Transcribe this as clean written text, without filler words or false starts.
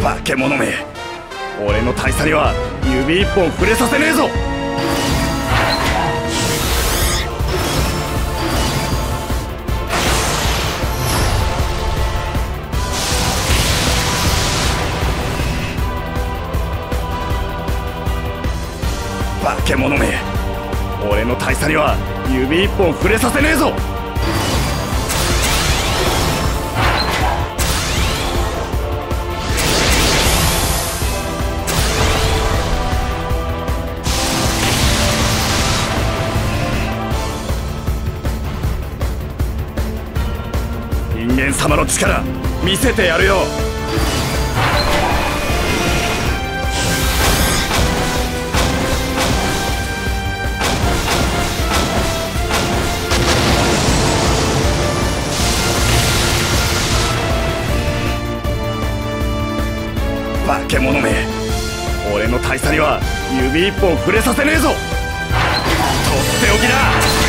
化け物め、俺の大佐には指一本触れさせねえぞ。化け物め、俺の大佐には指一本触れさせねえぞ。人間様の力見せてやるよ。化け物め、俺の大佐には指一本触れさせねえぞ。とっておきだ。